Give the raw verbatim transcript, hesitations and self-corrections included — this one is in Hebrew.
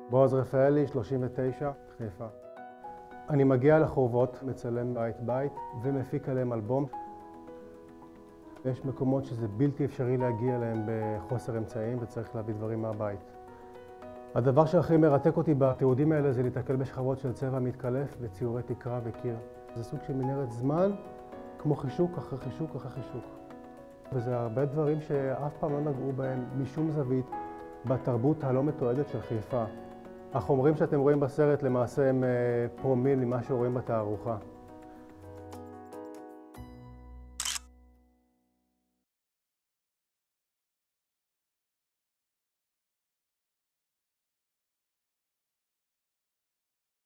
בועז רפאלי, שלושים ותשע, חיפה. אני מגיע לחורבות, מצלם בית בית ומפיק עליהם אלבום. יש מקומות שזה בלתי אפשרי להגיע אליהם בחוסר אמצעים וצריך להביא דברים מהבית. הדבר שהכי מרתק אותי בתיעודים האלה זה להתקל בשכבות של צבע מתקלף וציורי תקרה וקיר. זה סוג של מנהרת זמן, כמו חישוק אחרי חישוק אחרי חישוק. וזה הרבה דברים שאף פעם לא נגעו בהם משום זווית בתרבות הלא מתועדת של חיפה. החומרים שאתם רואים בסרט למעשה הם פרומיל ממה שרואים בתערוכה.